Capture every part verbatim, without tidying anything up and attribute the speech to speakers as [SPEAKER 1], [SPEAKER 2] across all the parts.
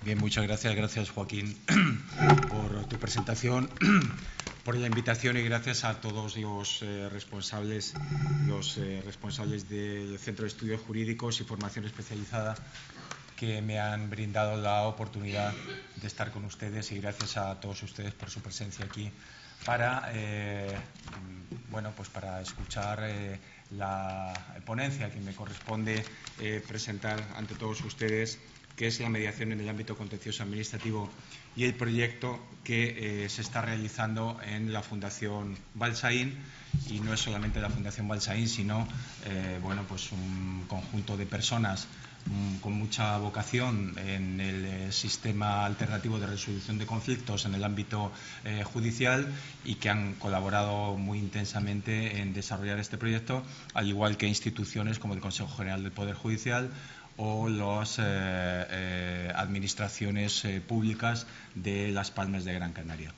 [SPEAKER 1] Bien, muchas gracias. Gracias, Joaquín, por tu presentación, por la invitación y gracias a todos los eh, responsables, los eh, responsables del Centro de Estudios Jurídicos y Formación Especializada que me han brindado la oportunidad de estar con ustedes y gracias a todos ustedes por su presencia aquí para, eh, bueno, pues para escuchar eh, la ponencia que me corresponde eh, presentar ante todos ustedes, que es la mediación en el ámbito contencioso administrativo y el proyecto que eh, se está realizando en la Fundación Balsaín, y no es solamente la Fundación Balsaín, sino eh, bueno, pues un conjunto de personas um, con mucha vocación en el eh, sistema alternativo de resolución de conflictos en el ámbito eh, judicial y que han colaborado muy intensamente en desarrollar este proyecto, al igual que instituciones como el Consejo General del Poder Judicial o las eh, eh, administraciones eh, públicas de Las Palmas de Gran Canaria.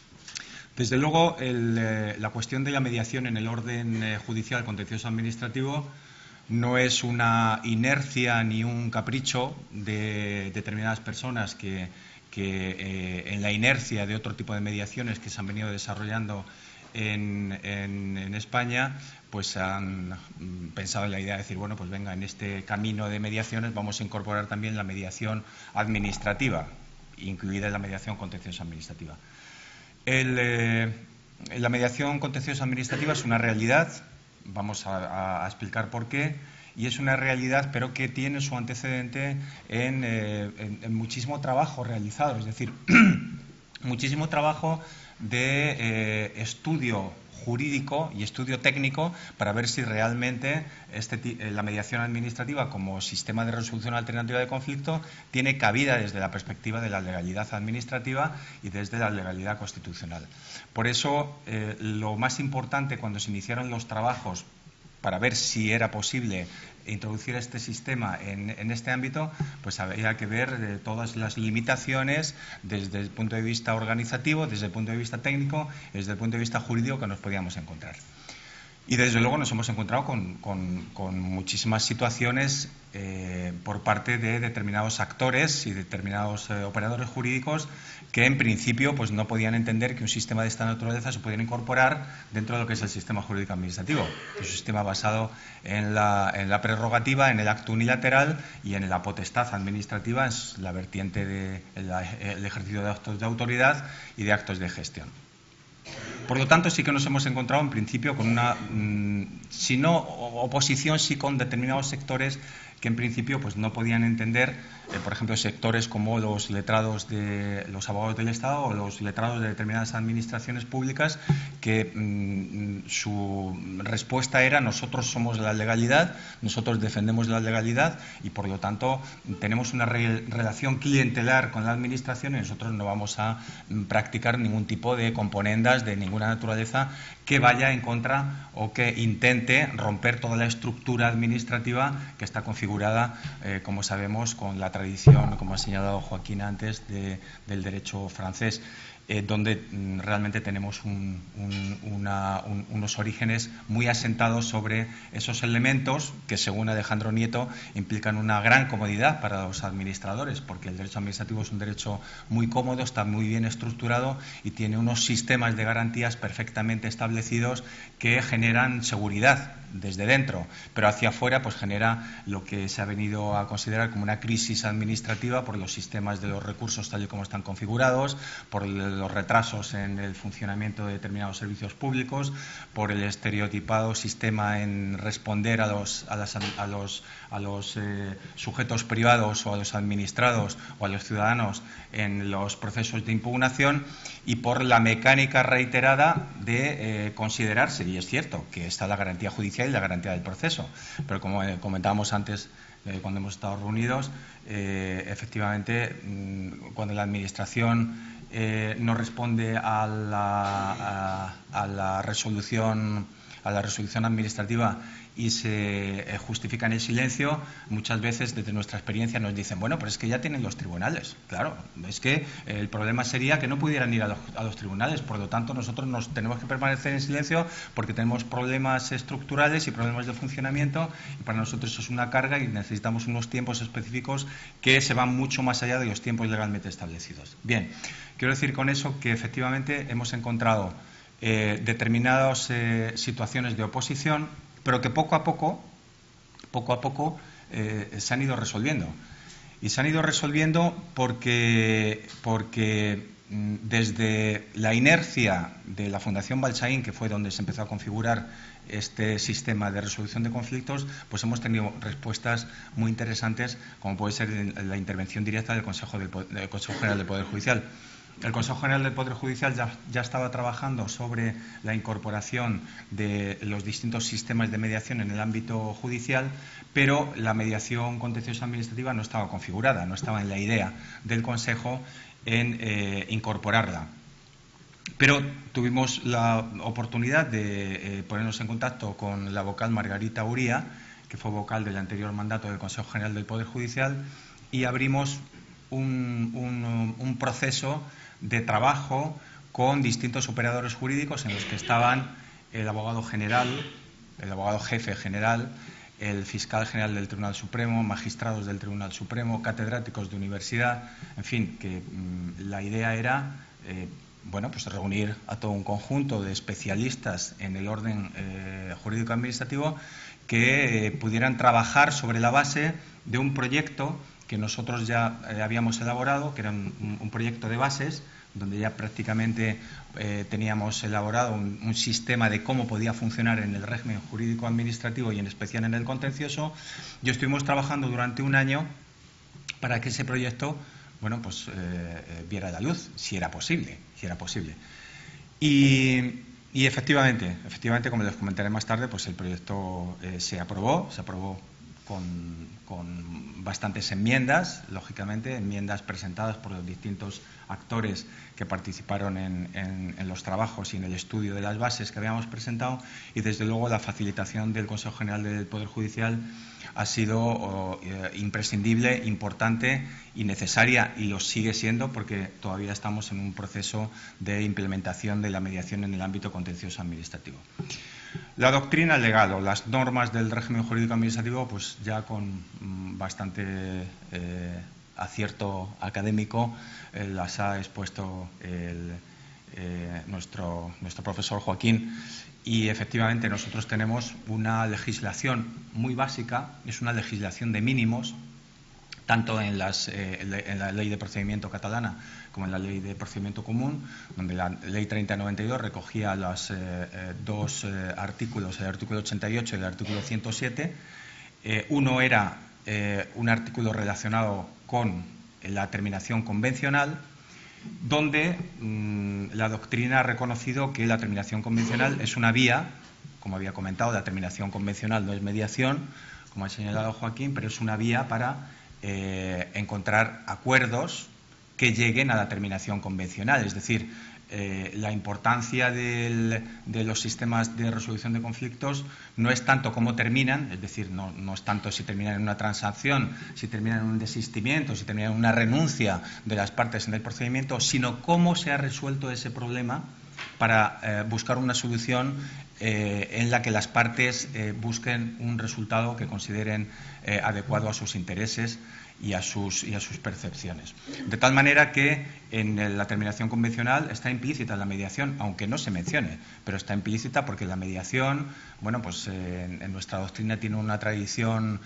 [SPEAKER 1] Desde luego, el, eh, la cuestión de la mediación en el orden eh, judicial contencioso administrativo no es una inercia ni un capricho de determinadas personas que, que eh, en la inercia de otro tipo de mediaciones que se han venido desarrollando en, en, en España, pues han pensado en la idea de decir, bueno, pues venga, en este camino de mediaciones vamos a incorporar también la mediación administrativa, incluida la mediación contencioso administrativa. El, eh, la mediación contencioso administrativa es una realidad, vamos a, a explicar por qué, y es una realidad, pero que tiene su antecedente en, eh, en, en muchísimo trabajo realizado, es decir, muchísimo trabajo de eh, estudio jurídico y estudio técnico para ver si realmente este, la mediación administrativa como sistema de resolución alternativa de conflicto tiene cabida desde la perspectiva de la legalidad administrativa y desde la legalidad constitucional. Por eso, eh, lo más importante cuando se iniciaron los trabajos para ver si era posible introducir este sistema en, en este ámbito, pues había que ver eh, todas las limitaciones desde el punto de vista organizativo, desde el punto de vista técnico, desde el punto de vista jurídico que nos podíamos encontrar. Y desde luego nos hemos encontrado con, con, con muchísimas situaciones eh, por parte de determinados actores y determinados eh, operadores jurídicos que en principio pues no podían entender que un sistema de esta naturaleza se pudiera incorporar dentro de lo que es el sistema jurídico administrativo, que es un sistema basado en la, en la prerrogativa, en el acto unilateral y en la potestad administrativa, es la vertiente del ejercicio de actos de autoridad y de actos de gestión. Por lo tanto, sí que nos hemos encontrado en principio con una, mmm, si no oposición, sí con determinados sectores que en principio pues no podían entender, eh, por ejemplo, sectores como los letrados de los abogados del Estado o los letrados de determinadas administraciones públicas, que mmm, su respuesta era: nosotros somos la legalidad, nosotros defendemos la legalidad y por lo tanto tenemos una re relación clientelar con la administración y nosotros no vamos a mmm, practicar ningún tipo de componendas de ninguna naturaleza que vaya en contra o que intente romper toda la estructura administrativa que está configurada, eh, como sabemos, con la tradición, como ha señalado Joaquín antes, de, del derecho francés, eh, donde mm, realmente tenemos un, un, una, un, unos orígenes muy asentados sobre esos elementos que, según Alejandro Nieto, implican una gran comodidad para los administradores, porque el derecho administrativo es un derecho muy cómodo, está muy bien estructurado y tiene unos sistemas de garantías perfectamente establecidos que generan seguridad desde dentro, pero hacia afuera pues genera lo que se ha venido a considerar como una crisis administrativa por los sistemas de los recursos tal y como están configurados, por los retrasos en el funcionamiento de determinados servicios públicos, por el estereotipado sistema en responder a los, a las, a los, a los eh, sujetos privados o a los administrados o a los ciudadanos en los procesos de impugnación, y por la mecánica reiterada de eh, considerarse, y es cierto que está la garantía judicial y la garantía del proceso, pero como eh, comentábamos antes eh, cuando hemos estado reunidos, eh, efectivamente mmm, cuando la Administración eh, no responde a la, a, a la resolución a la resolución administrativa y se eh, justifica en el silencio, muchas veces desde nuestra experiencia nos dicen, bueno, pero es que ya tienen los tribunales. Claro, es que eh, el problema sería que no pudieran ir a los, a los tribunales, por lo tanto nosotros nos tenemos que permanecer en silencio porque tenemos problemas estructurales y problemas de funcionamiento y para nosotros eso es una carga y necesitamos unos tiempos específicos que se van mucho más allá de los tiempos legalmente establecidos. Bien, quiero decir con eso que efectivamente hemos encontrado eh, determinadas eh, situaciones de oposición, pero que poco a poco, poco a poco eh, se han ido resolviendo. Y se han ido resolviendo porque, porque desde la inercia de la Fundación Balsaín, que fue donde se empezó a configurar este sistema de resolución de conflictos, pues hemos tenido respuestas muy interesantes, como puede ser la intervención directa del Consejo, del, del Consejo General del Poder Judicial. El Consejo General del Poder Judicial ya, ya estaba trabajando sobre la incorporación de los distintos sistemas de mediación en el ámbito judicial, pero la mediación contenciosa administrativa no estaba configurada, no estaba en la idea del Consejo en eh, incorporarla. Pero tuvimos la oportunidad de eh, ponernos en contacto con la vocal Margarita Uría, que fue vocal del anterior mandato del Consejo General del Poder Judicial, y abrimos un, un, un proceso de trabajo con distintos operadores jurídicos en los que estaban el abogado general, el abogado jefe general, el fiscal general del Tribunal Supremo, magistrados del Tribunal Supremo, catedráticos de universidad, en fin, que mmm, la idea era eh, bueno, pues reunir a todo un conjunto de especialistas en el orden eh, jurídico-administrativo que eh, pudieran trabajar sobre la base de un proyecto que nosotros ya eh, habíamos elaborado, que era un, un proyecto de bases, donde ya prácticamente eh, teníamos elaborado un, un sistema de cómo podía funcionar en el régimen jurídico-administrativo y en especial en el contencioso, y estuvimos trabajando durante un año para que ese proyecto, bueno, pues eh, viera la luz, si era posible, si era posible. Y, y efectivamente, efectivamente, como les comentaré más tarde, pues el proyecto eh, se aprobó, se aprobó Con, con bastantes enmiendas, lógicamente, enmiendas presentadas por los distintos actores que participaron en, en, en los trabajos y en el estudio de las bases que habíamos presentado, y desde luego la facilitación del Consejo General del Poder Judicial ha sido oh, eh, imprescindible, importante y necesaria, y lo sigue siendo porque todavía estamos en un proceso de implementación de la mediación en el ámbito contencioso administrativo. La doctrina legal o las normas del régimen jurídico administrativo, pues ya con mmm, bastante eh, acierto académico eh, las ha expuesto el, eh, nuestro, nuestro profesor Joaquín, y efectivamente nosotros tenemos una legislación muy básica, es una legislación de mínimos, tanto en, las, eh, en la ley de procedimiento catalana como en la ley de procedimiento común, donde la ley treinta noventa y dos recogía los eh, eh, dos eh, artículos, el artículo ochenta y ocho y el artículo ciento siete. Eh, uno era eh, un artículo relacionado con la terminación convencional, donde mmm, la doctrina ha reconocido que la terminación convencional es una vía, como había comentado, la terminación convencional no es mediación, como ha señalado Joaquín, pero es una vía para Eh, encontrar acuerdos que lleguen a la terminación convencional, es decir, eh, la importancia del, de los sistemas de resolución de conflictos no es tanto cómo terminan, es decir, no, no es tanto si terminan en una transacción, si terminan en un desistimiento, si terminan en una renuncia de las partes en el procedimiento, sino cómo se ha resuelto ese problema para eh, buscar una solución eh, en la que las partes eh, busquen un resultado que consideren eh, adecuado a sus intereses y a sus, y a sus percepciones. De tal manera que en la terminación convencional está implícita la mediación, aunque no se mencione, pero está implícita porque la mediación, bueno, pues eh, en, en nuestra doctrina tiene una tradición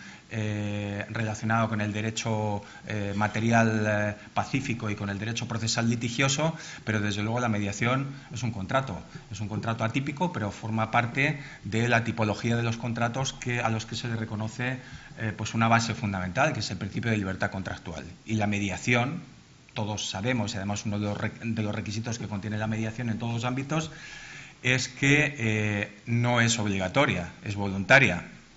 [SPEAKER 1] eh, relacionada con el derecho eh, material eh, pacífico y con el derecho procesal litigioso, pero desde luego la mediación es un contrato, es un contrato atípico, pero forma parte de la tipología de los contratos que, a los que se le reconoce eh, pues una base fundamental, que es el principio de libertad contractual. Y la mediación, todos sabemos, y además uno de los, de los requisitos que contiene la mediación en todos los ámbitos, es que eh, no es obligatoria, es voluntaria.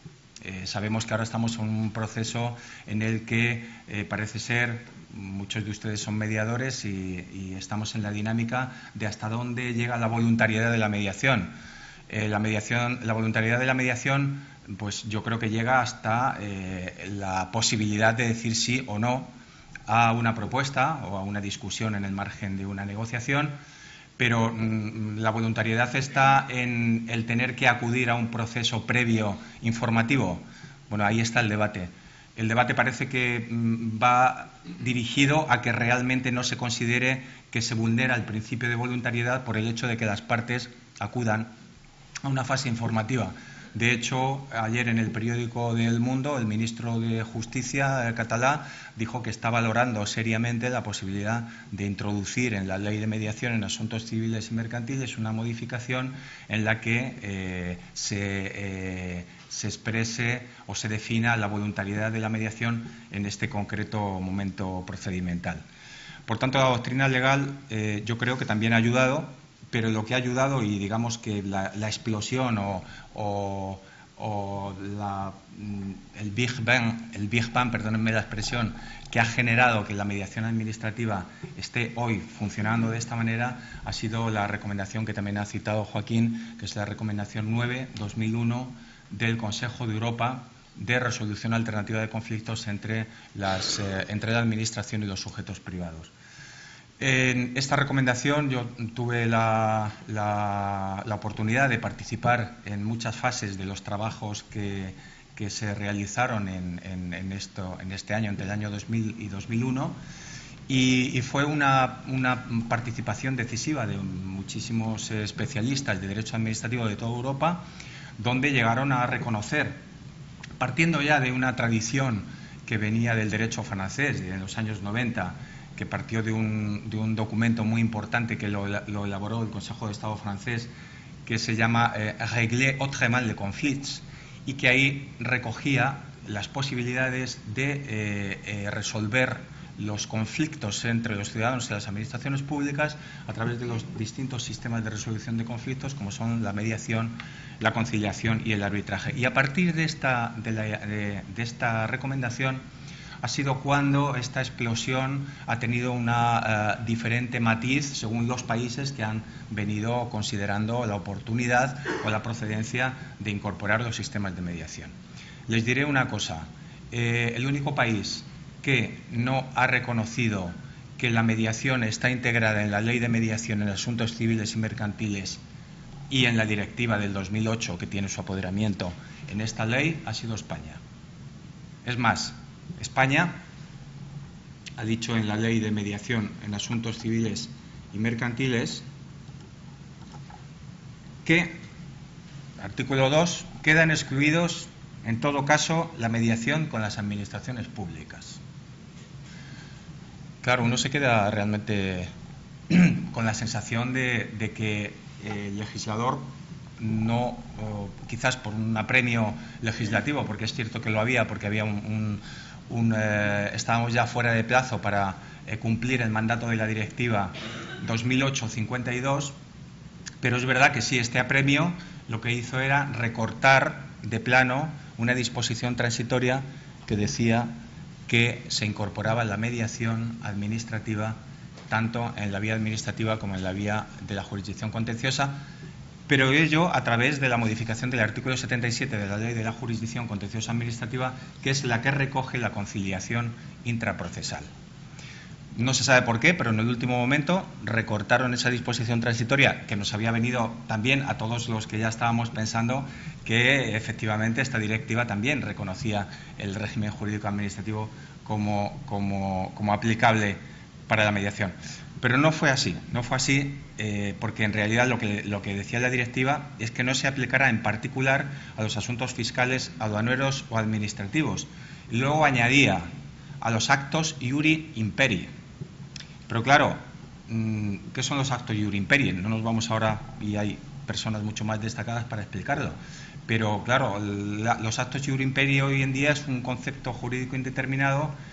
[SPEAKER 1] Eh, sabemos que ahora estamos en un proceso en el que eh, parece ser, muchos de ustedes son mediadores y, y estamos en la dinámica de hasta dónde llega la voluntariedad de la mediación. Eh, la mediación, la voluntariedad de la mediación, pues yo creo que llega hasta eh, la posibilidad de decir sí o no a una propuesta o a una discusión en el margen de una negociación, pero mmm, la voluntariedad está en el tener que acudir a un proceso previo informativo. Bueno, ahí está el debate. El debate parece que mmm, va dirigido a que realmente no se considere que se vulnera el principio de voluntariedad por el hecho de que las partes acudan a una fase informativa. De hecho, ayer en el periódico del Mundo, el ministro de Justicia catalá dijo que está valorando seriamente la posibilidad de introducir en la ley de mediación en asuntos civiles y mercantiles una modificación en la que eh, se, eh, se exprese o se defina la voluntariedad de la mediación en este concreto momento procedimental. Por tanto, la doctrina legal eh, yo creo que también ha ayudado, pero lo que ha ayudado y digamos que la, la explosión o, o, o la, el Big Bang, el Big Bang, perdónenme la expresión, que ha generado que la mediación administrativa esté hoy funcionando de esta manera, ha sido la recomendación que también ha citado Joaquín, que es la recomendación nueve barra dos mil uno del Consejo de Europa de resolución alternativa de conflictos entre, las, eh, entre la Administración y los sujetos privados. En esta recomendación yo tuve la, la, la oportunidad de participar en muchas fases de los trabajos que, que se realizaron en, en, en, esto, en este año, entre el año dos mil y dos mil uno, y, y fue una, una participación decisiva de muchísimos especialistas de derecho administrativo de toda Europa, donde llegaron a reconocer, partiendo ya de una tradición que venía del derecho francés de los años noventa, que partió de un, de un documento muy importante que lo, lo elaboró el Consejo de Estado francés, que se llama eh, Régler autrement les conflits, y que ahí recogía las posibilidades de eh, eh, resolver los conflictos entre los ciudadanos y las administraciones públicas a través de los distintos sistemas de resolución de conflictos, como son la mediación, la conciliación y el arbitraje. Y a partir de esta, de la, de, de esta recomendación ha sido cuando esta explosión ha tenido una uh, diferente matiz según los países que han venido considerando la oportunidad o la procedencia de incorporar los sistemas de mediación. Les diré una cosa, eh, el único país que no ha reconocido que la mediación está integrada en la Ley de Mediación en Asuntos Civiles y Mercantiles y en la Directiva del dos mil ocho, que tiene su apoderamiento en esta ley, ha sido España. Es más, España ha dicho en la Ley de Mediación en Asuntos Civiles y Mercantiles que, artículo dos, quedan excluidos en todo caso la mediación con las administraciones públicas. Claro, uno se queda realmente con la sensación de, de que el legislador no, o quizás por un apremio legislativo, porque es cierto que lo había, porque había un, un, un eh, estábamos ya fuera de plazo para eh, cumplir el mandato de la Directiva dos mil ocho cincuenta y dos, pero es verdad que sí, este apremio lo que hizo era recortar de plano una disposición transitoria que decía que se incorporaba la mediación administrativa tanto en la vía administrativa como en la vía de la jurisdicción contenciosa, pero ello a través de la modificación del artículo setenta y siete de la Ley de la Jurisdicción Contenciosa Administrativa, que es la que recoge la conciliación intraprocesal. No se sabe por qué, pero en el último momento recortaron esa disposición transitoria que nos había venido también a todos los que ya estábamos pensando que efectivamente esta directiva también reconocía el régimen jurídico administrativo como, como, como aplicable para la mediación. Pero no fue así, no fue así eh, porque en realidad lo que, lo que decía la directiva es que no se aplicará en particular a los asuntos fiscales, aduaneros o administrativos. Y luego añadía a los actos iuri imperi. Pero claro, ¿qué son los actos iuri imperi? No nos vamos ahora, y hay personas mucho más destacadas para explicarlo. Pero claro, la, los actos iuri imperi hoy en día es un concepto jurídico indeterminado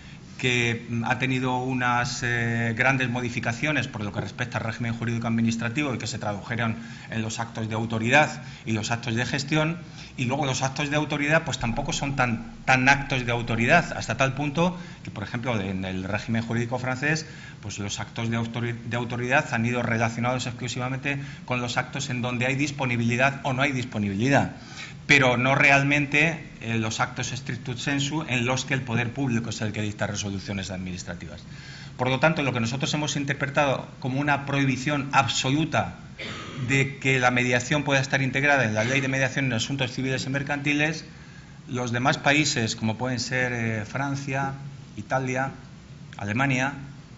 [SPEAKER 1] que ha tenido unas eh, grandes modificaciones por lo que respecta al régimen jurídico administrativo y que se tradujeron en los actos de autoridad y los actos de gestión, y luego los actos de autoridad pues tampoco son tan, tan actos de autoridad, hasta tal punto que, por ejemplo, en el régimen jurídico francés, pues los actos de, autori de autoridad han ido relacionados exclusivamente con los actos en donde hay disponibilidad o no hay disponibilidad, pero no realmente eh, los actos stricto sensu en los que el poder público es el que dicta resoluciones administrativas. Por lo tanto, lo que nosotros hemos interpretado como una prohibición absoluta de que la mediación pueda estar integrada en la ley de mediación en asuntos civiles y mercantiles, los demás países, como pueden ser eh, Francia, Italia, Alemania,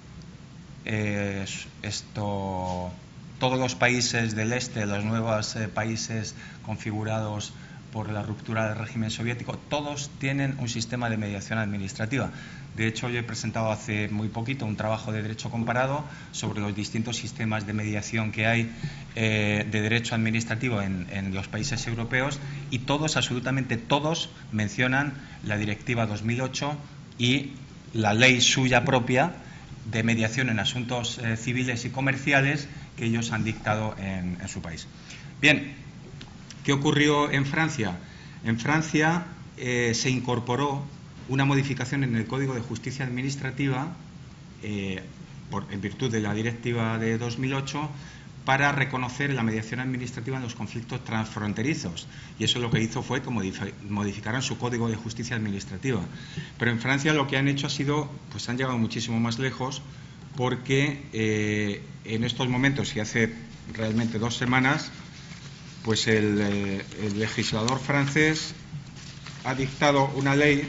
[SPEAKER 1] eh, esto, todos los países del este, los nuevos eh, países configurados por la ruptura del régimen soviético, todos tienen un sistema de mediación administrativa. De hecho, yo he presentado hace muy poquito un trabajo de derecho comparado sobre los distintos sistemas de mediación que hay eh, de derecho administrativo en, en los países europeos, y todos, absolutamente todos, mencionan la Directiva dos mil ocho y la ley suya propia de mediación en asuntos eh, civiles y comerciales que ellos han dictado en, en su país. Bien, ¿qué ocurrió en Francia? En Francia eh, se incorporó una modificación en el Código de Justicia Administrativa eh, por, en virtud de la Directiva de dos mil ocho para reconocer la mediación administrativa en los conflictos transfronterizos, y eso lo que hizo fue que modificaran su Código de Justicia Administrativa. Pero en Francia lo que han hecho ha sido, pues han llegado muchísimo más lejos, porque eh, en estos momentos, y hace realmente dos semanas, pues el, eh, el legislador francés ha dictado una ley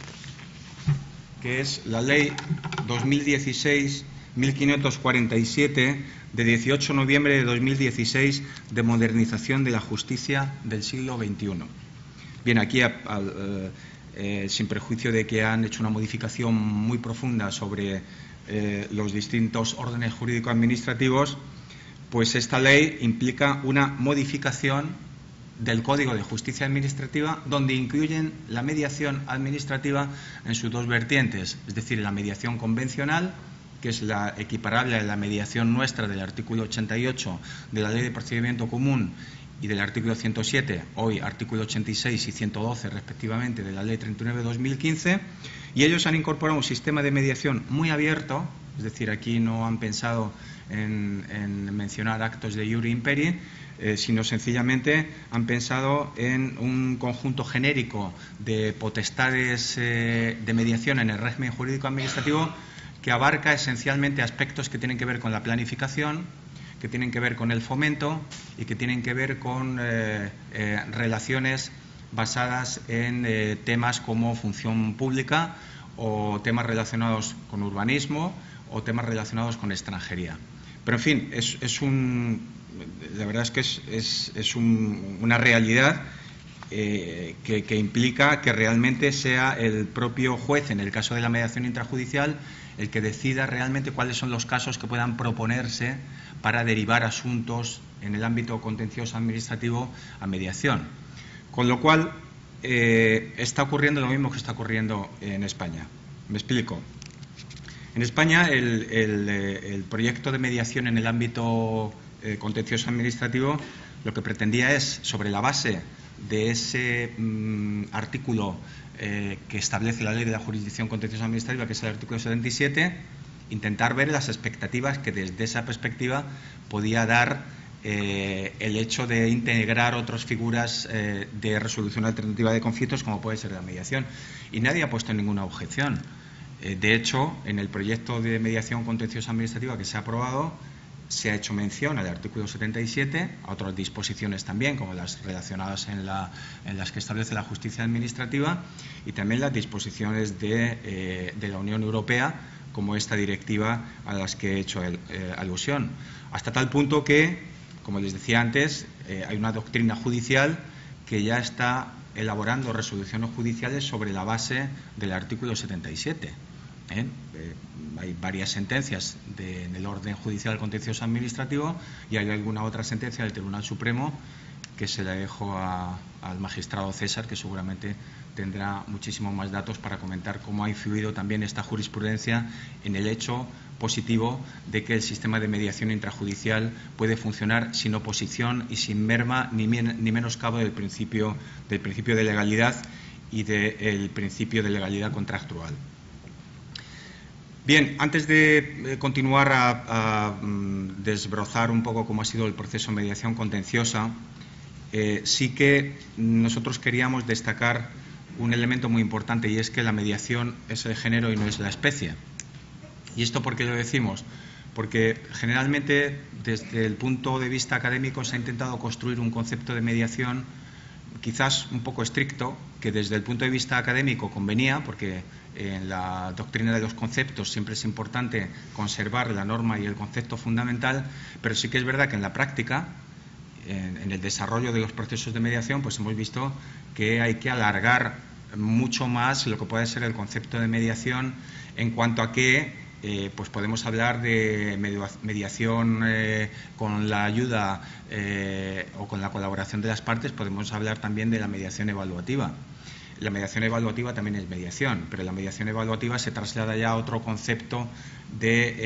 [SPEAKER 1] que es la Ley dos mil dieciséis mil quinientos cuarenta y siete de dieciocho de noviembre de dos mil dieciséis de modernización de la justicia del siglo veintiuno. Bien, aquí, a, a, eh, sin perjuicio de que han hecho una modificación muy profunda sobre eh, los distintos órdenes jurídico-administrativos, pues esta ley implica una modificación del Código de Justicia Administrativa, donde incluyen la mediación administrativa en sus dos vertientes, es decir, la mediación convencional, que es la equiparable a la mediación nuestra del artículo ochenta y ocho de la Ley de Procedimiento Común y del artículo ciento siete, hoy artículo ochenta y seis y ciento doce respectivamente de la Ley treinta y nueve de dos mil quince, y ellos han incorporado un sistema de mediación muy abierto, es decir, aquí no han pensado en, en mencionar actos de iure imperi, Eh, sino sencillamente han pensado en un conjunto genérico de potestades eh, de mediación en el régimen jurídico administrativo que abarca esencialmente aspectos que tienen que ver con la planificación, que tienen que ver con el fomento y que tienen que ver con eh, eh, relaciones basadas en eh, temas como función pública o temas relacionados con urbanismo o temas relacionados con extranjería. Pero, en fin, es, es un... La verdad es que es, es, es un, una realidad eh, que, que implica que realmente sea el propio juez, en el caso de la mediación intrajudicial, el que decida realmente cuáles son los casos que puedan proponerse para derivar asuntos en el ámbito contencioso administrativo a mediación. Con lo cual, eh, está ocurriendo lo mismo que está ocurriendo en España. Me explico. En España, el, el, el proyecto de mediación en el ámbito Eh, contencioso administrativo lo que pretendía es, sobre la base de ese mm, artículo eh, que establece la Ley de la Jurisdicción Contenciosa Administrativa, que es el artículo setenta y siete, intentar ver las expectativas que desde esa perspectiva podía dar eh, el hecho de integrar otras figuras eh, de resolución alternativa de conflictos, como puede ser la mediación. Y nadie ha puesto ninguna objeción. Eh, de hecho, en el proyecto de mediación contenciosa administrativa que se ha aprobado, se ha hecho mención al artículo setenta y siete, a otras disposiciones también, como las relacionadas en, la, en las que establece la justicia administrativa, y también las disposiciones de, eh, de la Unión Europea, como esta directiva a las que he hecho el, eh, alusión. Hasta tal punto que, como les decía antes, eh, hay una doctrina judicial que ya está elaborando resoluciones judiciales sobre la base del artículo setenta y siete. ¿Eh? Eh, hay varias sentencias de, en el orden judicial contencioso administrativo y hay alguna otra sentencia del Tribunal Supremo que se la dejo a, al magistrado César, que seguramente tendrá muchísimos más datos para comentar cómo ha influido también esta jurisprudencia en el hecho positivo de que el sistema de mediación intrajudicial puede funcionar sin oposición y sin merma ni, ni menoscabo del principio, del principio de legalidad y del principio de legalidad contractual. Bien, antes de continuar a, a desbrozar un poco cómo ha sido el proceso de mediación contenciosa, eh, sí que nosotros queríamos destacar un elemento muy importante, y es que la mediación es el género y no es la especie. ¿Y esto por qué lo decimos? Porque generalmente desde el punto de vista académico se ha intentado construir un concepto de mediación quizás un poco estricto, que desde el punto de vista académico convenía, porque en la doctrina de los conceptos siempre es importante conservar la norma y el concepto fundamental, pero sí que es verdad que en la práctica, en, en el desarrollo de los procesos de mediación, pues hemos visto que hay que alargar mucho más lo que puede ser el concepto de mediación en cuanto a que Eh, pues podemos hablar de mediación eh, con la ayuda eh, o con la colaboración de las partes, podemos hablar también de la mediación evaluativa. La mediación evaluativa también es mediación, pero la mediación evaluativa se traslada ya a otro concepto de eh,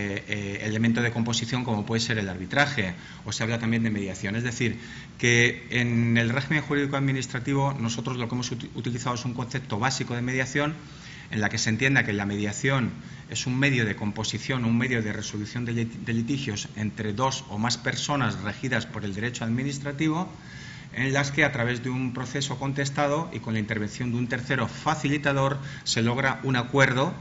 [SPEAKER 1] eh, elemento de composición, como puede ser el arbitraje, o se habla también de mediación. Es decir, que en el régimen jurídico administrativo nosotros lo que hemos ut- utilizado es un concepto básico de mediación, en la que se entienda que la mediación es un medio de composición, un medio de resolución de litigios entre dos o más personas regidas por el derecho administrativo, en las que a través de un proceso contestado y con la intervención de un tercero facilitador se logra un acuerdo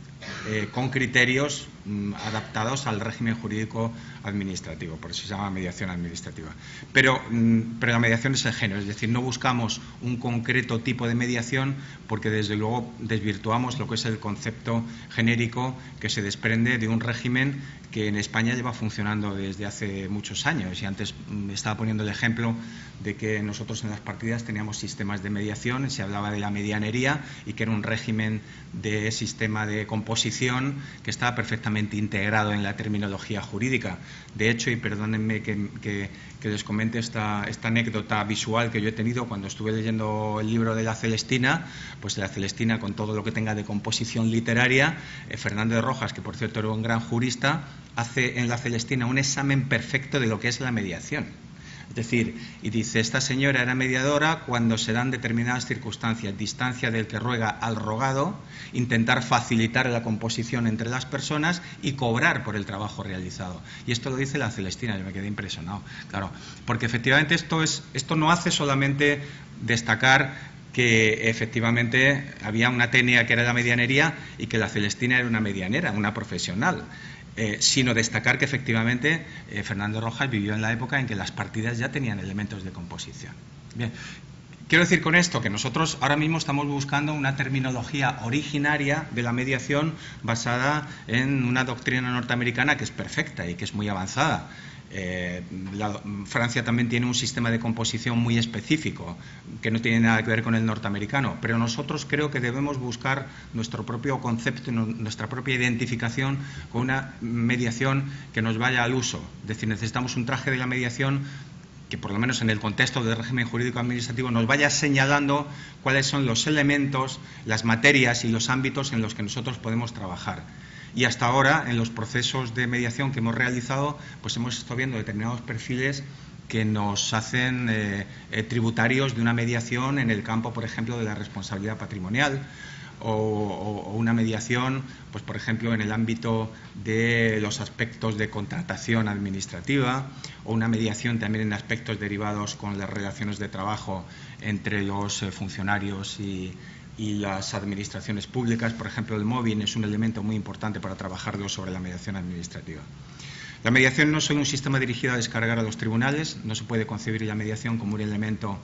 [SPEAKER 1] eh, con criterios mm, adaptados al régimen jurídico administrativo, por eso se llama mediación administrativa. Pero, mm, pero la mediación es el género, es decir, no buscamos un concreto tipo de mediación porque desde luego desvirtuamos lo que es el concepto genérico que se desprende de un régimen que en España lleva funcionando desde hace muchos años. Y antes me estaba poniendo el ejemplo de que nosotros en las partidas teníamos sistemas de mediación, se hablaba de la medianería y que era un régimen de sistema de composición que estaba perfectamente integrado en la terminología jurídica. De hecho, y perdónenme que, que, que les comente esta, esta anécdota visual que yo he tenido cuando estuve leyendo el libro de la Celestina, pues la Celestina, con todo lo que tenga de composición literaria, eh, Fernández Rojas, que por cierto era un gran jurista, hace en la Celestina un examen perfecto de lo que es la mediación. Es decir, y dice, esta señora era mediadora cuando se dan determinadas circunstancias, distancia del que ruega al rogado, intentar facilitar la composición entre las personas y cobrar por el trabajo realizado. Y esto lo dice la Celestina, yo me quedé impresionado. Claro, porque efectivamente esto, es, esto no hace solamente destacar que efectivamente había una tenia que era la medianería y que la Celestina era una medianera, una profesional. Eh, sino destacar que efectivamente eh, Fernando Rojas vivió en la época en que las partidas ya tenían elementos de composición. Bien, quiero decir con esto que nosotros ahora mismo estamos buscando una terminología originaria de la mediación basada en una doctrina norteamericana que es perfecta y que es muy avanzada. Eh, la, Francia también tiene un sistema de composición muy específico que no tiene nada que ver con el norteamericano, pero nosotros creo que debemos buscar nuestro propio concepto, nuestra propia identificación con una mediación que nos vaya al uso. Es decir, necesitamos un traje de la mediación que por lo menos en el contexto del régimen jurídico administrativo nos vaya señalando cuáles son los elementos, las materias y los ámbitos en los que nosotros podemos trabajar. Y hasta ahora, en los procesos de mediación que hemos realizado, pues hemos estado viendo determinados perfiles que nos hacen eh, eh, tributarios de una mediación en el campo, por ejemplo, de la responsabilidad patrimonial, o, o, o una mediación, pues por ejemplo, en el ámbito de los aspectos de contratación administrativa, o una mediación también en aspectos derivados con las relaciones de trabajo entre los eh, funcionarios y y las administraciones públicas. Por ejemplo, el móvil es un elemento muy importante para trabajarlo sobre la mediación administrativa. La mediación no es un sistema dirigido a descargar a los tribunales, no se puede concebir la mediación como un elemento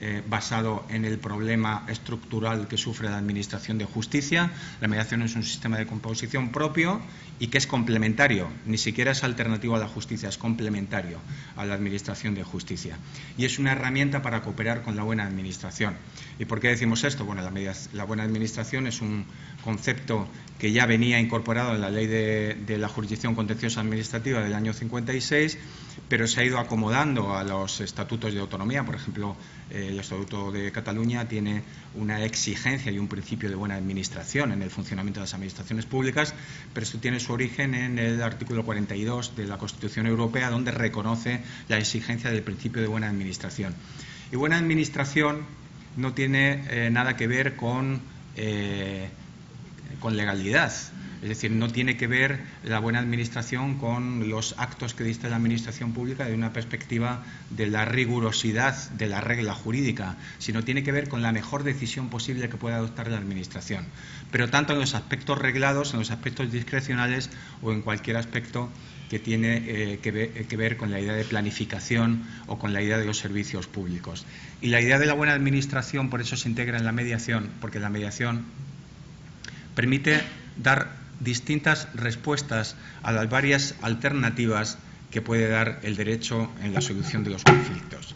[SPEAKER 1] eh, basado en el problema estructural que sufre la Administración de Justicia. La mediación es un sistema de composición propio y que es complementario, ni siquiera es alternativo a la justicia, es complementario a la Administración de Justicia. Y es una herramienta para cooperar con la buena administración. ¿Y por qué decimos esto? Bueno, la, la buena administración es un concepto que ya venía incorporado en la Ley de, de la Jurisdicción Contenciosa Administrativa del año cincuenta y seis, pero se ha ido acomodando a los estatutos de autonomía. Por ejemplo, eh, el Estatuto de Cataluña tiene una exigencia y un principio de buena administración en el funcionamiento de las administraciones públicas, pero esto tiene su origen en el artículo cuarenta y dos de la Constitución Europea, donde reconoce la exigencia del principio de buena administración. Y buena administración no tiene eh, nada que ver con, eh, con legalidad. Es decir, no tiene que ver la buena administración con los actos que dicta la administración pública de una perspectiva de la rigurosidad de la regla jurídica, sino tiene que ver con la mejor decisión posible que pueda adoptar la administración. Pero tanto en los aspectos reglados, en los aspectos discrecionales o en cualquier aspecto que tiene eh, que, ver, que ver con la idea de planificación o con la idea de los servicios públicos. Y la idea de la buena administración, por eso se integra en la mediación, porque la mediación permite dar distintas respuestas a las varias alternativas que puede dar el derecho en la solución de los conflictos.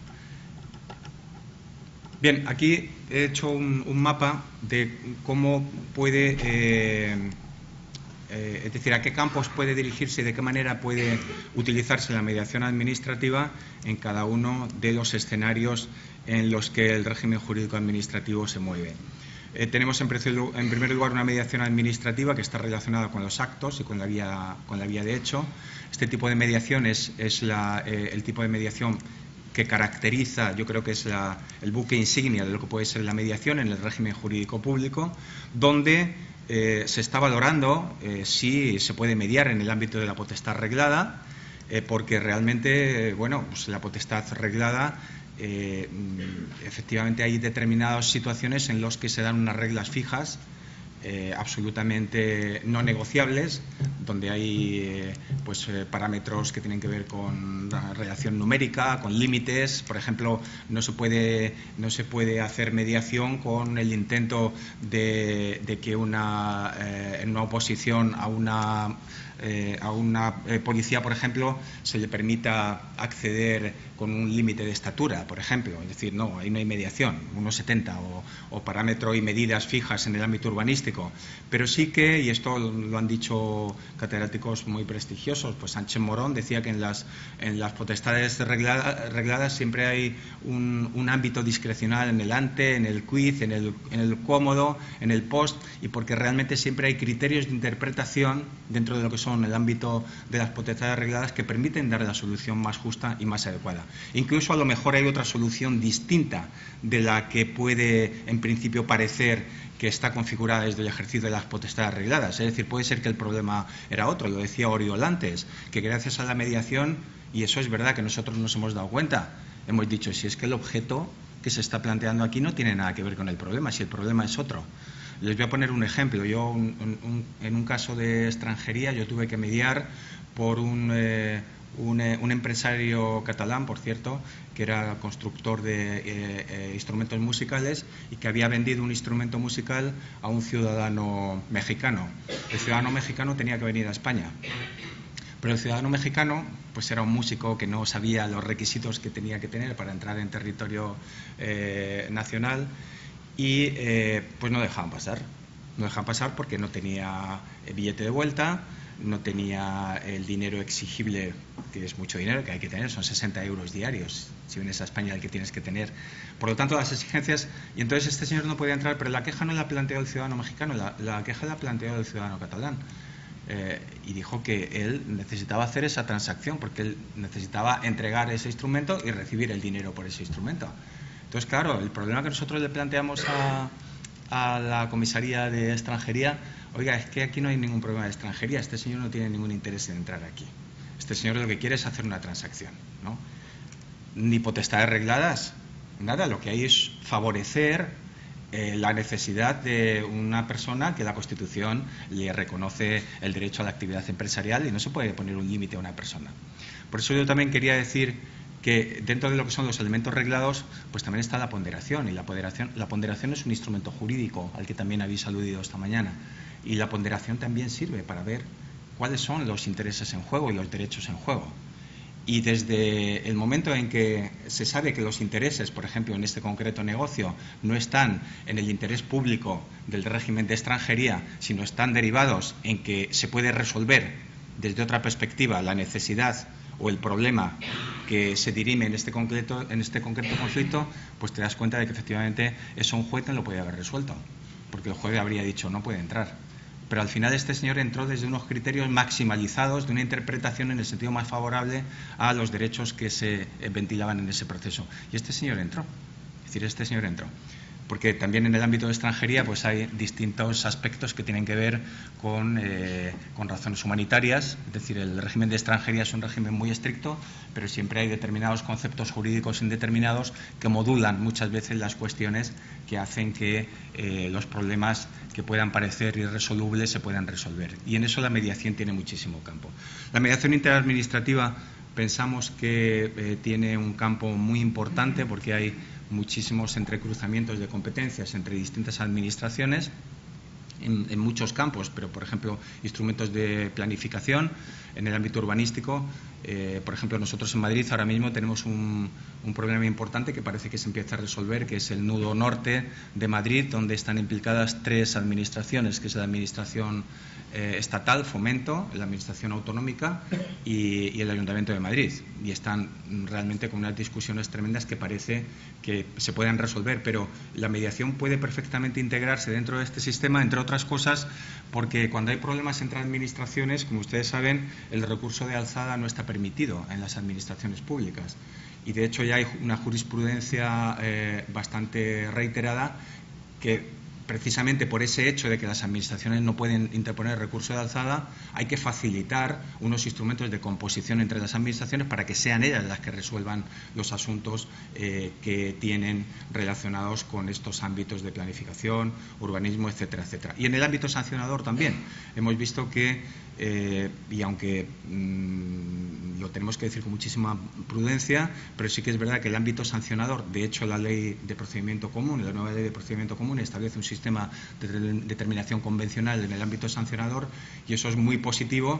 [SPEAKER 1] Bien, aquí he hecho un, un mapa de cómo puede, eh, eh, es decir, a qué campos puede dirigirse y de qué manera puede utilizarse la mediación administrativa en cada uno de los escenarios en los que el régimen jurídico administrativo se mueve. Eh, tenemos en, en primer lugar una mediación administrativa que está relacionada con los actos y con la vía, con la vía de hecho. Este tipo de mediación es, es la, eh, el tipo de mediación que caracteriza, yo creo que es la, el buque insignia de lo que puede ser la mediación en el régimen jurídico público, donde eh, se está valorando eh, si se puede mediar en el ámbito de la potestad reglada, eh, porque realmente, eh, bueno, pues la potestad reglada, Eh, efectivamente hay determinadas situaciones en las que se dan unas reglas fijas eh, absolutamente no negociables, donde hay eh, pues eh, parámetros que tienen que ver con la relación numérica, con límites. Por ejemplo, no se puede no se puede hacer mediación con el intento de, de que una eh, en una oposición a una Eh, a una eh, policía, por ejemplo, se le permita acceder con un límite de estatura, por ejemplo. Es decir, no, ahí no hay mediación, uno setenta o, o parámetros y medidas fijas en el ámbito urbanístico. Pero sí que, y esto lo han dicho catedráticos muy prestigiosos, pues Sánchez Morón decía que en las, en las potestades reglada, regladas siempre hay un, un ámbito discrecional en el ante, en el quid, en el, en el cómodo, en el post, y porque realmente siempre hay criterios de interpretación dentro de lo que son en el ámbito de las potestades arregladas que permiten dar la solución más justa y más adecuada. Incluso a lo mejor hay otra solución distinta de la que puede en principio parecer que está configurada desde el ejercicio de las potestades arregladas. Es decir, puede ser que el problema era otro, lo decía Oriol antes, que gracias a la mediación, y eso es verdad que nosotros nos hemos dado cuenta, hemos dicho, si es que el objeto que se está planteando aquí no tiene nada que ver con el problema, si el problema es otro. Les voy a poner un ejemplo. Yo, un, un, en un caso de extranjería, yo tuve que mediar por un, eh, un, eh, un empresario catalán, por cierto, que era constructor de eh, eh, instrumentos musicales y que había vendido un instrumento musical a un ciudadano mexicano. El ciudadano mexicano tenía que venir a España. Pero el ciudadano mexicano pues era un músico que no sabía los requisitos que tenía que tener para entrar en territorio eh, nacional. Y eh, pues no dejaban pasar, no dejaban pasar porque no tenía el billete de vuelta, no tenía el dinero exigible, que es mucho dinero que hay que tener, son sesenta euros diarios, si vienes a España el que tienes que tener. Por lo tanto, las exigencias, y entonces este señor no podía entrar, pero la queja no la planteó el ciudadano mexicano, la, la queja la planteó el ciudadano catalán. Eh, y dijo que él necesitaba hacer esa transacción porque él necesitaba entregar ese instrumento y recibir el dinero por ese instrumento. Entonces, claro, el problema que nosotros le planteamos a, a la comisaría de extranjería, oiga, es que aquí no hay ningún problema de extranjería, este señor no tiene ningún interés en entrar aquí. Este señor lo que quiere es hacer una transacción, ¿no? Ni potestades arregladas, nada, lo que hay es favorecer eh, la necesidad de una persona que la Constitución le reconoce el derecho a la actividad empresarial y no se puede poner un límite a una persona. Por eso yo también quería decir que dentro de lo que son los elementos reglados, pues también está la ponderación, y la ponderación, la ponderación es un instrumento jurídico al que también habéis aludido esta mañana, y la ponderación también sirve para ver cuáles son los intereses en juego y los derechos en juego. Y desde el momento en que se sabe que los intereses, por ejemplo, en este concreto negocio, no están en el interés público del régimen de extranjería, sino están derivados en que se puede resolver desde otra perspectiva la necesidad o el problema que se dirime en este concreto, en este concreto conflicto, pues te das cuenta de que efectivamente eso un juez no lo podía haber resuelto, porque el juez habría dicho no puede entrar. Pero al final este señor entró desde unos criterios maximalizados de una interpretación en el sentido más favorable a los derechos que se ventilaban en ese proceso. Y este señor entró. Es decir, este señor entró. Porque también en el ámbito de extranjería pues hay distintos aspectos que tienen que ver con, eh, con razones humanitarias. Es decir, el régimen de extranjería es un régimen muy estricto, pero siempre hay determinados conceptos jurídicos indeterminados que modulan muchas veces las cuestiones que hacen que eh, los problemas que puedan parecer irresolubles se puedan resolver. Y en eso la mediación tiene muchísimo campo. La mediación interadministrativa pensamos que eh, tiene un campo muy importante porque hay muchísimos entrecruzamientos de competencias entre distintas administraciones en, en muchos campos, pero por ejemplo instrumentos de planificación en el ámbito urbanístico. Eh, por ejemplo, nosotros en Madrid ahora mismo tenemos un, un problema importante que parece que se empieza a resolver, que es el nudo norte de Madrid, donde están implicadas tres administraciones, que es la administración eh, estatal, Fomento, la administración autonómica y, y el Ayuntamiento de Madrid. Y están realmente con unas discusiones tremendas que parece que se pueden resolver, pero la mediación puede perfectamente integrarse dentro de este sistema, entre otras cosas, porque cuando hay problemas entre administraciones, como ustedes saben, el recurso de alzada no está permitido en las administraciones públicas. Y de hecho ya hay una jurisprudencia eh, bastante reiterada que precisamente por ese hecho de que las administraciones no pueden interponer recurso de alzada, hay que facilitar unos instrumentos de composición entre las administraciones para que sean ellas las que resuelvan los asuntos eh, que tienen relacionados con estos ámbitos de planificación, urbanismo, etcétera, etcétera. Y en el ámbito sancionador también hemos visto que, eh, y aunque mmm, lo tenemos que decir con muchísima prudencia, pero sí que es verdad que el ámbito sancionador, de hecho la ley de procedimiento común, la nueva ley de procedimiento común establece un sistema de determinación convencional en el ámbito sancionador, y eso es muy positivo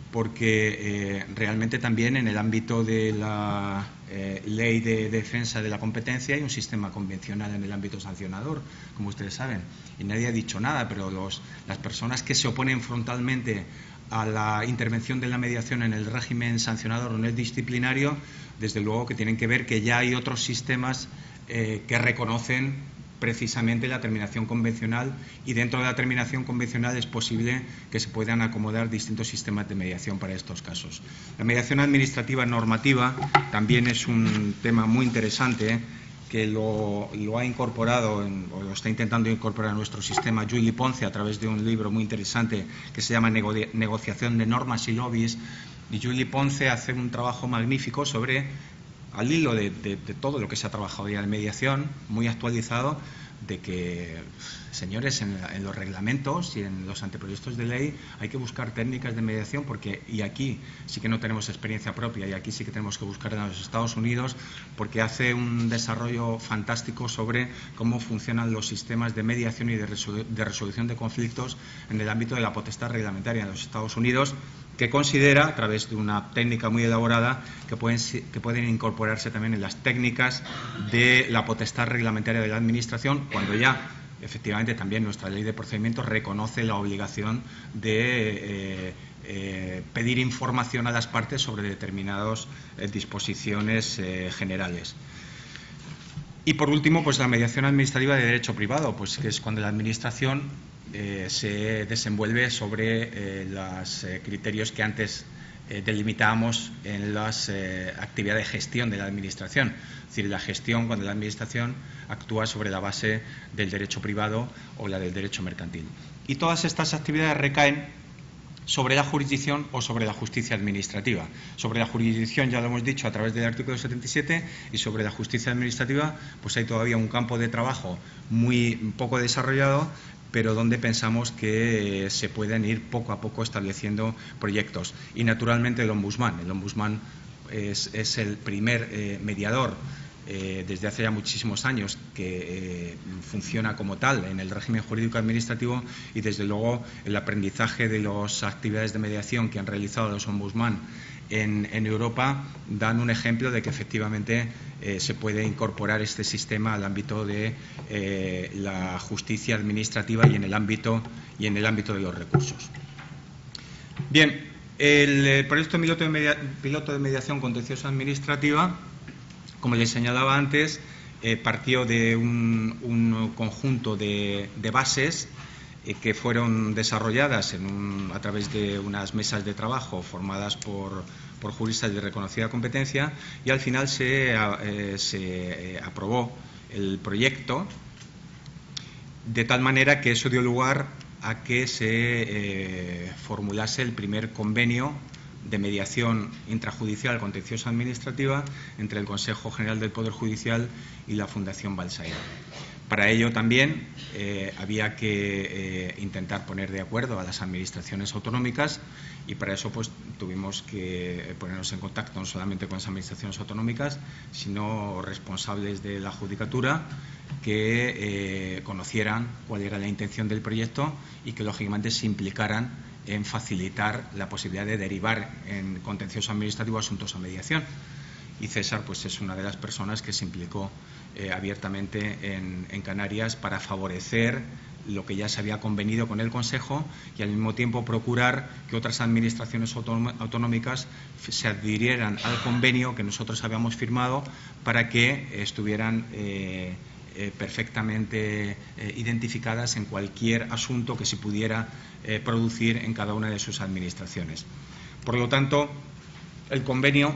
[SPEAKER 1] porque eh, realmente también en el ámbito de la eh, ley de defensa de la competencia hay un sistema convencional en el ámbito sancionador, como ustedes saben, y nadie ha dicho nada, pero los, las personas que se oponen frontalmente a la intervención de la mediación en el régimen sancionador o en el disciplinario, desde luego que tienen que ver que ya hay otros sistemas eh, que reconocen precisamente la terminación convencional, y dentro de la terminación convencional es posible que se puedan acomodar distintos sistemas de mediación para estos casos. La mediación administrativa normativa también es un tema muy interesante, ¿eh? que lo, lo ha incorporado en, o lo está intentando incorporar en nuestro sistema Juli Ponce a través de un libro muy interesante que se llama Nego Negociación de Normas y Lobbies, y Juli Ponce hace un trabajo magnífico sobre, al hilo de, de, de todo lo que se ha trabajado ya en mediación, muy actualizado, de que, señores, en, en los reglamentos y en los anteproyectos de ley hay que buscar técnicas de mediación, porque, y aquí sí que no tenemos experiencia propia, y aquí sí que tenemos que buscar en los Estados Unidos, porque hace un desarrollo fantástico sobre cómo funcionan los sistemas de mediación y de, resolu de resolución de conflictos en el ámbito de la potestad reglamentaria en los Estados Unidos, que considera, a través de una técnica muy elaborada, que pueden, que pueden incorporarse también en las técnicas de la potestad reglamentaria de la Administración, cuando ya, efectivamente, también nuestra ley de procedimientos reconoce la obligación de eh, eh, pedir información a las partes sobre determinadas eh, disposiciones eh, generales. Y, por último, pues la mediación administrativa de derecho privado, pues que es cuando la Administración Eh, se desenvuelve sobre eh, los eh, criterios que antes eh, delimitábamos en las eh, actividades de gestión de la Administración. Es decir, la gestión cuando la Administración actúa sobre la base del derecho privado o la del derecho mercantil. Y todas estas actividades recaen sobre la jurisdicción o sobre la justicia administrativa. Sobre la jurisdicción ya lo hemos dicho a través del artículo setenta y siete, y sobre la justicia administrativa pues hay todavía un campo de trabajo muy poco desarrollado, pero donde pensamos que se pueden ir poco a poco estableciendo proyectos. Y naturalmente el ombudsman. El ombudsman es, es el primer eh, mediador eh, desde hace ya muchísimos años que eh, funciona como tal en el régimen jurídico administrativo, y desde luego el aprendizaje de las actividades de mediación que han realizado los ombudsman en, en Europa dan un ejemplo de que efectivamente eh, se puede incorporar este sistema al ámbito de eh, la justicia administrativa y en el ámbito y en el ámbito de los recursos. Bien, el eh, proyecto piloto de, media, piloto de mediación contenciosa administrativa, como les señalaba antes, eh, partió de un, un conjunto de, de bases eh, que fueron desarrolladas en un, a través de unas mesas de trabajo formadas por, por juristas de reconocida competencia, y al final se, eh, se eh, aprobó el proyecto de tal manera que eso dio lugar a que se eh, formulase el primer convenio de mediación intrajudicial contenciosa administrativa entre el Consejo General del Poder Judicial y la Fundación Balsaín. Para ello también eh, había que eh, intentar poner de acuerdo a las administraciones autonómicas, y para eso pues tuvimos que ponernos en contacto no solamente con las administraciones autonómicas, sino responsables de la judicatura que eh, conocieran cuál era la intención del proyecto y que lógicamente se implicaran en facilitar la posibilidad de derivar en contencioso administrativo asuntos a mediación. Y César pues es una de las personas que se implicó eh, abiertamente en, en Canarias para favorecer lo que ya se había convenido con el Consejo y al mismo tiempo procurar que otras administraciones autonómicas se adhirieran al convenio que nosotros habíamos firmado para que estuvieran eh, eh, perfectamente eh, identificadas en cualquier asunto que se pudiera eh, producir en cada una de sus administraciones. Por lo tanto, el convenio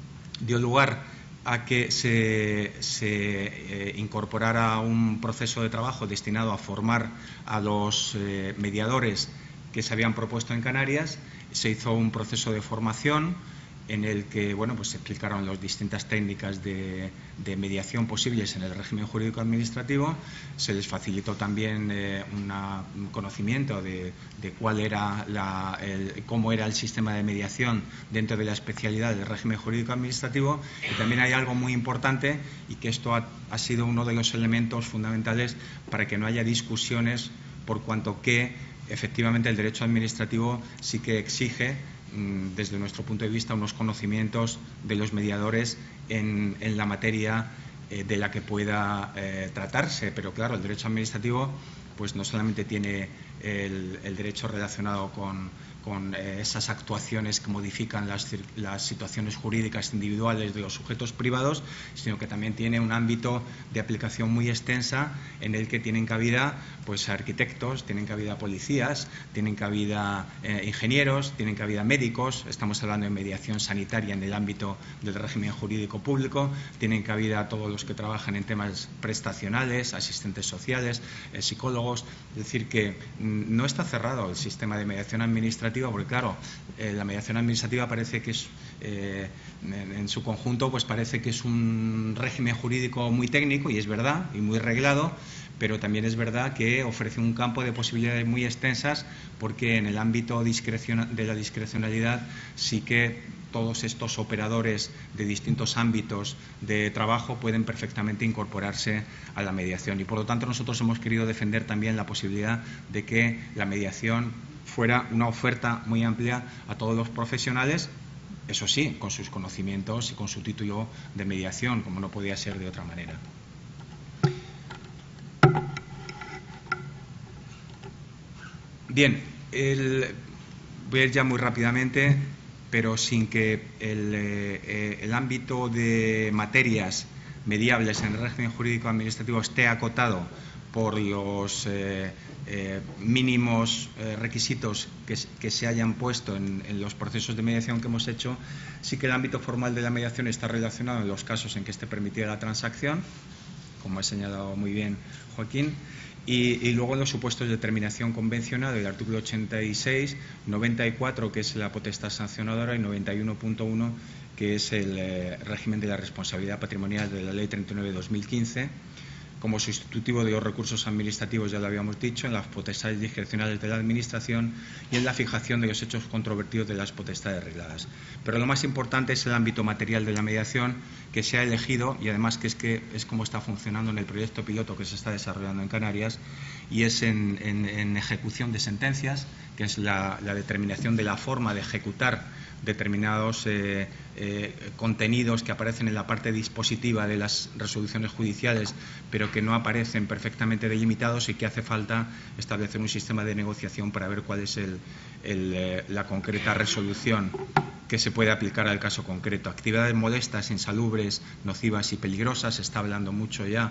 [SPEAKER 1] dio lugar a que se, se eh, incorporara un proceso de trabajo destinado a formar a los eh, mediadores que se habían propuesto en Canarias. Se hizo un proceso de formación en el que bueno, pues se explicaron las distintas técnicas de, de mediación posibles en el régimen jurídico administrativo. Se les facilitó también eh, una, un conocimiento de, de cuál era la, el, cómo era el sistema de mediación dentro de la especialidad del régimen jurídico administrativo. Y también hay algo muy importante, y que esto ha, ha sido uno de los elementos fundamentales para que no haya discusiones, por cuanto que efectivamente el derecho administrativo sí que exige, desde nuestro punto de vista, unos conocimientos de los mediadores en, en la materia eh, de la que pueda eh, tratarse. Pero claro, el derecho administrativo pues no solamente tiene el, el derecho relacionado con, con eh, esas actuaciones que modifican las, las situaciones jurídicas individuales de los sujetos privados, sino que también tiene un ámbito de aplicación muy extensa en el que tienen cabida pues arquitectos, tienen cabida policías, tienen cabida eh, ingenieros, tienen cabida médicos. Estamos hablando de mediación sanitaria en el ámbito del régimen jurídico público, tienen cabida todos los que trabajan en temas prestacionales, asistentes sociales, eh, psicólogos. Es decir, que no está cerrado el sistema de mediación administrativa, porque claro, eh, la mediación administrativa parece que es, eh, en, en su conjunto, pues parece que es un régimen jurídico muy técnico, y es verdad, y muy reglado, pero también es verdad que ofrece un campo de posibilidades muy extensas, porque en el ámbito discrecion- de la discrecionalidad sí que todos estos operadores de distintos ámbitos de trabajo pueden perfectamente incorporarse a la mediación. Y por lo tanto nosotros hemos querido defender también la posibilidad de que la mediación fuera una oferta muy amplia a todos los profesionales, eso sí, con sus conocimientos y con su título de mediación, como no podía ser de otra manera. Bien, el, voy a ir ya muy rápidamente, pero sin que el, eh, el ámbito de materias mediables en el régimen jurídico administrativo esté acotado por los eh, eh, mínimos eh, requisitos que, que se hayan puesto en, en los procesos de mediación que hemos hecho. Sí que el ámbito formal de la mediación está relacionado en los casos en que esté permitida la transacción, como ha señalado muy bien Joaquín. Y, y luego en los supuestos de determinación convencional del artículo ochenta y seis, noventa y cuatro, que es la potestad sancionadora, y noventa y uno punto uno, que es el eh, régimen de la responsabilidad patrimonial de la Ley treinta y nueve barra dos mil quince, como sustitutivo de los recursos administrativos, ya lo habíamos dicho, en las potestades discrecionales de la Administración y en la fijación de los hechos controvertidos de las potestades regladas. Pero lo más importante es el ámbito material de la mediación que se ha elegido, y además que es, que es como está funcionando en el proyecto piloto que se está desarrollando en Canarias, y es en, en, en ejecución de sentencias, que es la, la determinación de la forma de ejecutar determinados eh, eh, contenidos que aparecen en la parte dispositiva de las resoluciones judiciales, pero que no aparecen perfectamente delimitados, y que hace falta establecer un sistema de negociación para ver cuál es el, el, eh, la concreta resolución que se puede aplicar al caso concreto. Actividades molestas, insalubres, nocivas y peligrosas. Se está hablando mucho ya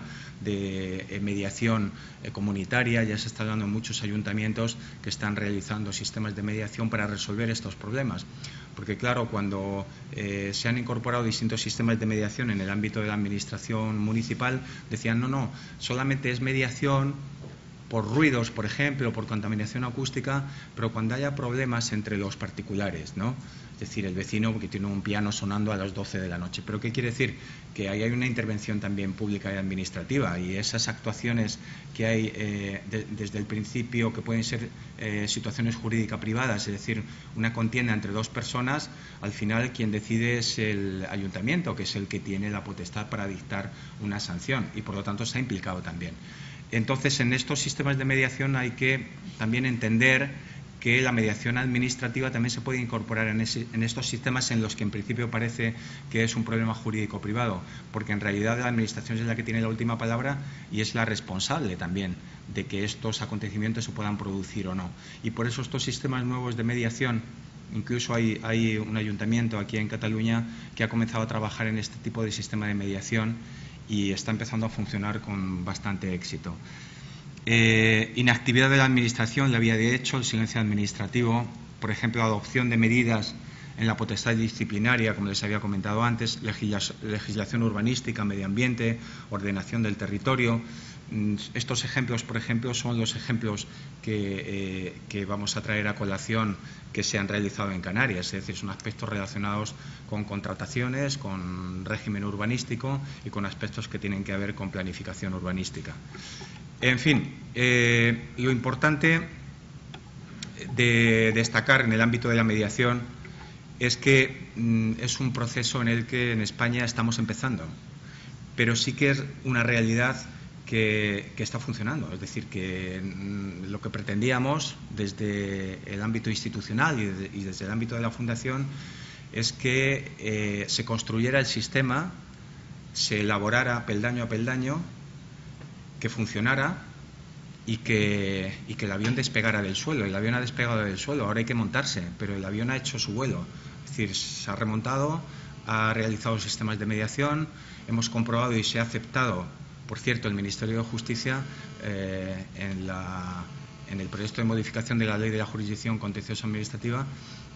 [SPEAKER 1] de eh, mediación eh, comunitaria, ya se está hablando en muchos ayuntamientos que están realizando sistemas de mediación para resolver estos problemas. Porque, claro, cuando eh, se han incorporado distintos sistemas de mediación en el ámbito de la administración municipal, decían, no, no, solamente es mediación por ruidos, por ejemplo, por contaminación acústica, pero cuando haya problemas entre los particulares, ¿no? Es decir, el vecino que tiene un piano sonando a las doce de la noche. ¿Pero qué quiere decir? Que ahí hay una intervención también pública y administrativa, y esas actuaciones que hay eh, de, desde el principio, que pueden ser eh, situaciones jurídicas privadas, es decir, una contienda entre dos personas, al final quien decide es el ayuntamiento, que es el que tiene la potestad para dictar una sanción, y por lo tanto está implicado también. Entonces, en estos sistemas de mediación hay que también entender que la mediación administrativa también se puede incorporar en, ese, en estos sistemas en los que en principio parece que es un problema jurídico privado, porque en realidad la Administración es la que tiene la última palabra y es la responsable también de que estos acontecimientos se puedan producir o no. Y por eso estos sistemas nuevos de mediación, incluso hay, hay un ayuntamiento aquí en Cataluña que ha comenzado a trabajar en este tipo de sistema de mediación y está empezando a funcionar con bastante éxito. Eh, inactividad de la Administración, la vía de hecho, el silencio administrativo, por ejemplo, adopción de medidas en la potestad disciplinaria, como les había comentado antes, legisla- legislación urbanística, medio ambiente, ordenación del territorio. Estos ejemplos, por ejemplo, son los ejemplos que, eh, que vamos a traer a colación que se han realizado en Canarias, es decir, son aspectos relacionados con contrataciones, con régimen urbanístico y con aspectos que tienen que ver con planificación urbanística. En fin, eh, lo importante de destacar en el ámbito de la mediación es que mm, es un proceso en el que en España estamos empezando, pero sí que es una realidad que, que está funcionando. Es decir, que mm, lo que pretendíamos desde el ámbito institucional y, de, y desde el ámbito de la Fundación es que eh, se construyera el sistema, se elaborara peldaño a peldaño, que funcionara y que, y que el avión despegara del suelo. El avión ha despegado del suelo, ahora hay que montarse, pero el avión ha hecho su vuelo. Es decir, se ha remontado, ha realizado sistemas de mediación, hemos comprobado y se ha aceptado, por cierto, el Ministerio de Justicia eh, en, la, en el proyecto de modificación de la Ley de la Jurisdicción Contenciosa Administrativa,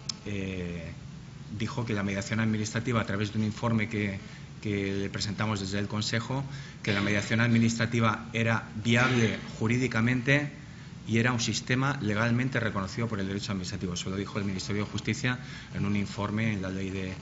[SPEAKER 1] eh, dijo que la mediación administrativa, a través de un informe que que le presentamos desde el Consejo, que la mediación administrativa era viable jurídicamente y era un sistema legalmente reconocido por el derecho administrativo. Eso lo dijo el Ministerio de Justicia en un informe en la ley de,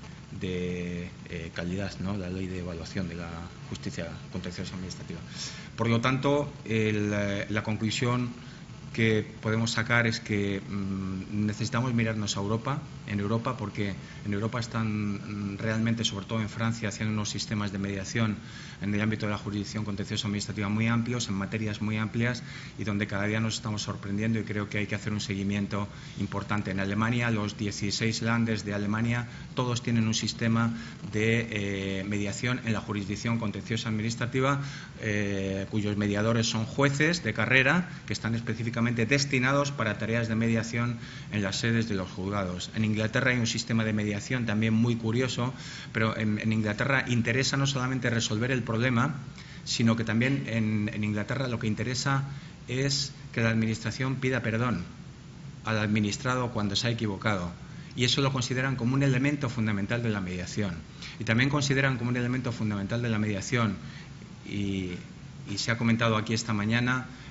[SPEAKER 1] de eh, calidad, ¿no? La ley de evaluación de la justicia contenciosa administrativa. Por lo tanto, el, la conclusión que podemos sacar es que mmm, necesitamos mirarnos a Europa, en Europa, porque en Europa están realmente, sobre todo en Francia, haciendo unos sistemas de mediación en el ámbito de la jurisdicción contenciosa administrativa muy amplios, en materias muy amplias, y donde cada día nos estamos sorprendiendo, y creo que hay que hacer un seguimiento importante. En Alemania, los dieciséis landes de Alemania, todos tienen un sistema de eh, mediación en la jurisdicción contenciosa administrativa, eh, cuyos mediadores son jueces de carrera que están específicamente destinados para tareas de mediación en las sedes de los juzgados. En Inglaterra hay un sistema de mediación también muy curioso, pero en, en Inglaterra interesa no solamente resolver el problema, sino que también en, en Inglaterra lo que interesa es que la Administración pida perdón al administrado cuando se ha equivocado. Y eso lo consideran como un elemento fundamental de la mediación. Y también consideran como un elemento fundamental de la mediación, y, y se ha comentado aquí esta mañana,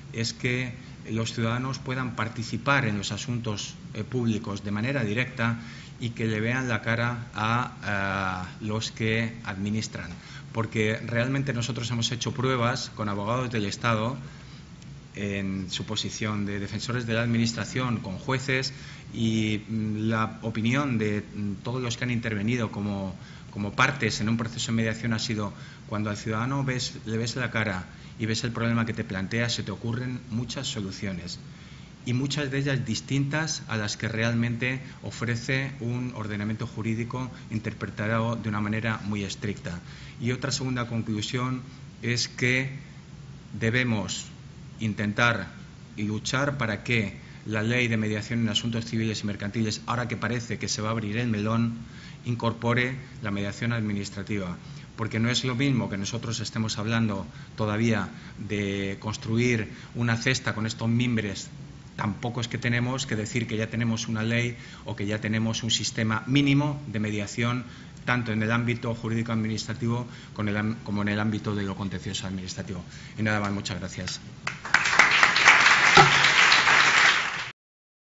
[SPEAKER 1] es que los ciudadanos puedan participar en los asuntos eh, públicos de manera directa y que le vean la cara a, a los que administran. Porque realmente nosotros hemos hecho pruebas con abogados del Estado en su posición de defensores de la Administración, con jueces, y la opinión de todos los que han intervenido como, como partes en un proceso de mediación ha sido: cuando al ciudadano ves, le ves la cara y ves el problema que te plantea, se te ocurren muchas soluciones, y muchas de ellas distintas a las que realmente ofrece un ordenamiento jurídico interpretado de una manera muy estricta. Y otra segunda conclusión es que debemos intentar y luchar para que la ley de mediación en asuntos civiles y mercantiles, ahora que parece que se va a abrir el melón, incorpore la mediación administrativa. Porque no es lo mismo que nosotros estemos hablando todavía de construir una cesta con estos mimbres tan pocos que tenemos, que decir que ya tenemos una ley o que ya tenemos un sistema mínimo de mediación, tanto en el ámbito jurídico administrativo como en el ámbito de lo contencioso administrativo. Y nada más, muchas gracias.